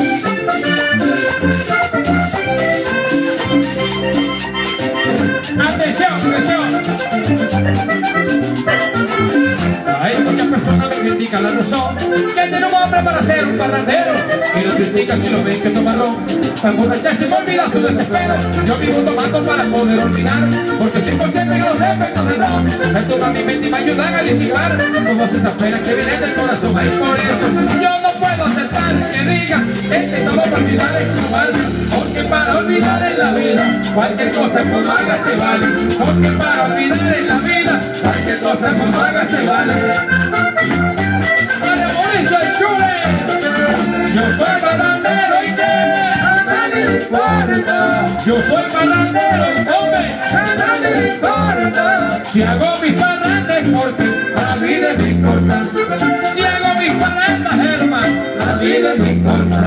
Atención, atención. Hay muchas personas que critican la razón que tiene un hombre para ser un parrandero, y lo critican si lo ven que toma ron. Para emborracharse me olvida su desespero. Yo vivo tomando para poder olvidar, porque 100% que los efectos del ron me tocan mi mente y me ayudan a disipar todas esas penas que vienen del corazón. Y por eso yo no puedo aceptar que digan que todo para olvidar es normal, porque para olvidar en la vida cualquier cosa como haga se vale, porque para olvidar en la vida cualquier cosa como haga se vale. Para Mauricio el Chule, yo soy parrandero y que a nadie le importa. Yo soy parrandero y hombre, a nadie le importa. Si hago mis parrandes porque la vida me importa. Si hago mis parrandas, hermano, la vida me importa.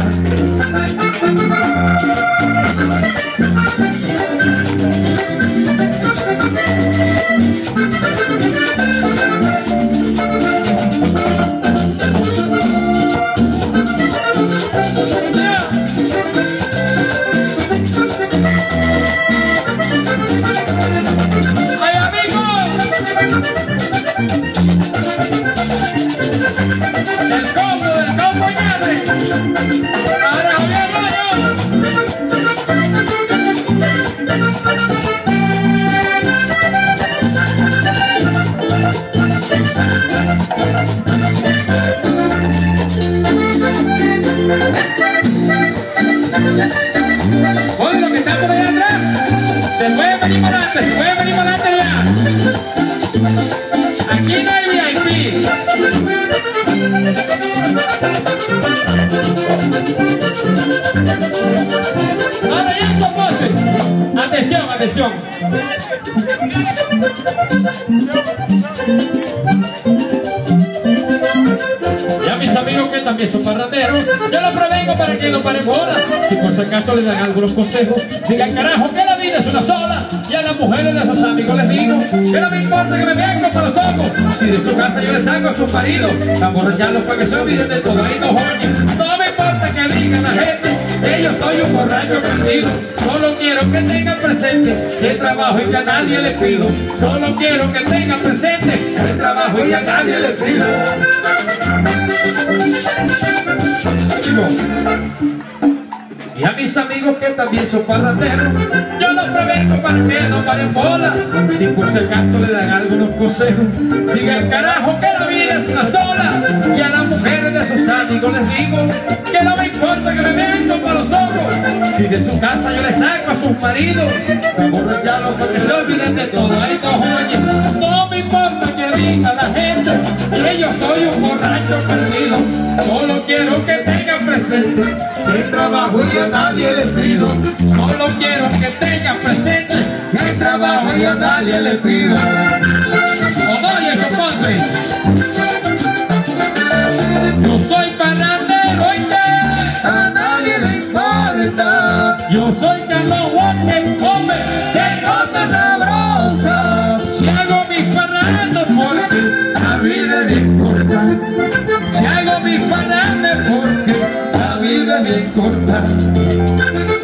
Oye, lo que está por allá atrás, se puede venir para adelante, se puede venir para adelante ya. Aquí no hay VIP. Ahora ya soporte. Atención, atención. Ya mis amigos que también son parranderos, yo los prevengo para que no paren bola. Si por si acaso les dan algunos consejos, digan carajo que la vida es una sola. Y a las mujeres de sus amigos les digo que no me importa que me vean con los ojos. Si de su casa yo les saco a sus maridos, a emborracharlos para que se olviden de todo. Ahí no joñen. No me importa que digan la gente que yo soy un borracho perdido. Solo quiero que tengan presente el trabajo y que a nadie le pido. Solo quiero que tengan presente el trabajo y a nadie le pido. Y a mis amigos que también son parranderos, yo los prevengo para que no paren bola. Si por si acaso le dan algunos consejos, digan carajo que la vida es una sola. Y a las mujeres de sus amigos les digo que no me importa que me vean con los ojos. Si de su casa yo les saco a sus maridos, me emborracharlos para que se olviden de todo. Ahí no oye, no me importa que diga la gente que yo soy un borracho perdido. Solo quiero que tengan presente el trabajo y a nadie le pido. Solo quiero que tengan presente el trabajo y a nadie le pido. Oye, compadre, yo soy parrandero y que a nadie le importa. Yo soy Carlos Walker, hombre de cosa sabrosa. Si hago mis parrandas porque la vida me importa. Si hago mis parrandas porque la vida me importa.